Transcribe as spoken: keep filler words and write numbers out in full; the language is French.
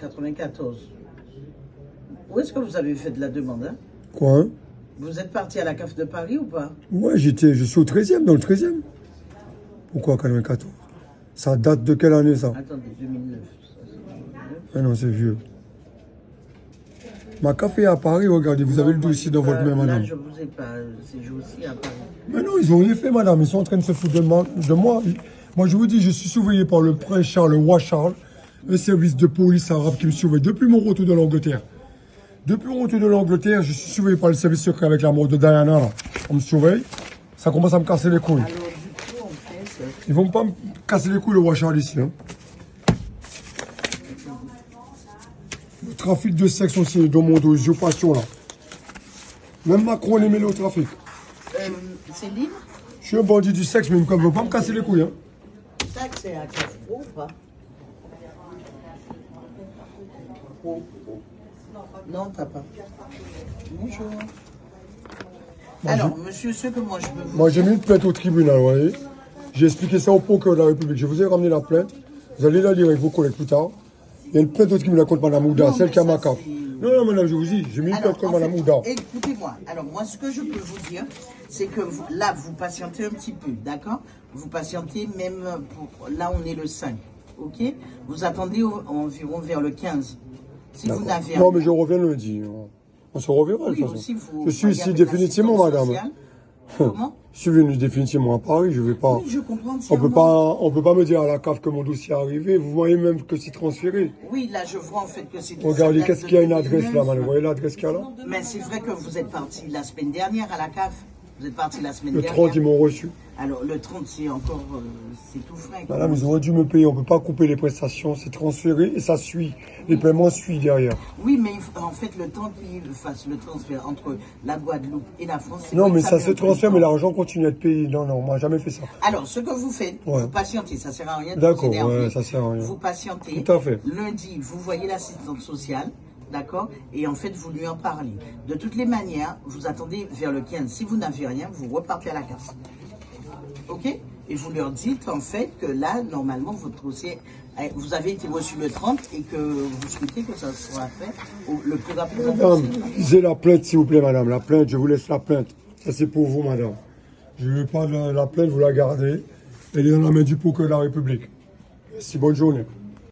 quatre-vingt-quatorze. Où est-ce que vous avez fait de la demande, hein? Quoi, hein? Vous êtes parti à la C A F de Paris ou pas? Ouais, j'étais, je suis au treizième, dans le treizième. Pourquoi quatre-vingt-quatorze? Ça date de quelle année, ça? Attendez, deux mille neuf. Ça, c'est deux mille neuf. Ah non, c'est vieux. Ma café est à Paris, regardez, vous Non, avez le moi, dossier j'ai dans pas- votre main, madame. Là, je vous ai pas. C'est aussi à Paris. Mais non, ils ont rien fait, madame. Ils sont en train de se foutre de, ma- de moi. Moi, je vous dis, je suis surveillé par le prince Charles, le roi Charles, un service de police arabe qui me surveille depuis mon retour de l'Angleterre. Depuis mon retour de l'Angleterre, je suis surveillé par le service secret avec la mort de Diana, là. On me surveille. Ça commence à me casser les couilles. Alors, du coup, en fait. Ils vont pas me casser les couilles, le roi Charles, ici. Hein. Le trafic de sexe aussi, dans mon dos, usurpation, là. Même Macron est mêlé au trafic. Euh, c'est libre? Je suis un bandit du sexe, mais ils ne veulent pas me casser les couilles. Hein. Ça, c'est à C A F Pro ou pas? Pro. Non, t'as pas. Bonjour. Alors, monsieur, ce que moi je peux vous Moi, j'ai dire- mis une plainte au tribunal, vous voyez. J'ai expliqué ça au procureur de la République. Je vous ai ramené la plainte. Vous allez la lire avec vos collègues plus tard. Il y a une plainte au tribunal contre Mme Ouda, Non, celle mais qui a ça, ma carte. c'est- Non, non, madame, je vous dis, j'ai mis une Alors, plainte contre en Mme fait, Ouda. écoutez-moi. Alors, moi, ce que je peux vous dire, c'est que vous- là, vous patientez un petit peu, d'accord? Vous patientez même pour... Là, on est le cinq, ok? Vous attendez au- environ vers le quinze. Si vous n'avez Non, rien- mais je reviens lundi. On se reverra, de Oui, toute façon. aussi, vous Je suis ici regardez définitivement, l'assistance madame. sociale. Comment? Je suis venu définitivement à Paris, je vais pas... Oui, je comprends. On peut pas, on peut pas me dire à la C A F que mon dossier est arrivé. Vous voyez même que c'est transféré. Oui, là, je vois en fait que c'est... Regardez, ça date qu'est-ce de qu'il y a une deux mille adresse là, neuf. madame. Vous voyez l'adresse qu'il y a là? Mais c'est vrai que vous êtes parti la semaine dernière à la C A F. Vous êtes parti la semaine Le dernière. trente, ils m'ont reçu. Alors, le trente, c'est encore... euh, c'est tout frais. quoi. Madame, ils auraient dû me payer. On peut pas couper les prestations. C'est transféré et ça suit. Les paiements suivent derrière. Oui, mais en fait, le temps qu'ils fassent le transfert entre la Guadeloupe et la France... c'est Non, vrai mais que ça met se un peu de transfère, temps. mais l'argent continue à être payé. Non, non, moi, j'ai jamais fait ça. Alors, ce que vous faites, Ouais. vous patientez, ça sert à rien de D'accord, vous énerver. ouais, ça sert à rien. Vous patientez. Tout à fait. Lundi, vous voyez l'assistante sociale, d'accord? Et en fait, vous lui en parlez. De toutes les manières, vous attendez vers le quinze. Si vous n'avez rien, vous repartez à la casse. OK? Et vous leur dites, en fait, que là, normalement, votre dossier, eh, vous avez été reçu le trente et que vous souhaitez que ça soit fait au- le plus rapidement Madame, possible. lisez la plainte, s'il vous plaît, madame. La plainte, je vous laisse la plainte. Ça, c'est pour vous, madame. Je ne veux pas la, la plainte, vous la gardez. Elle est dans la main du procureur de la République. Merci, bonne journée.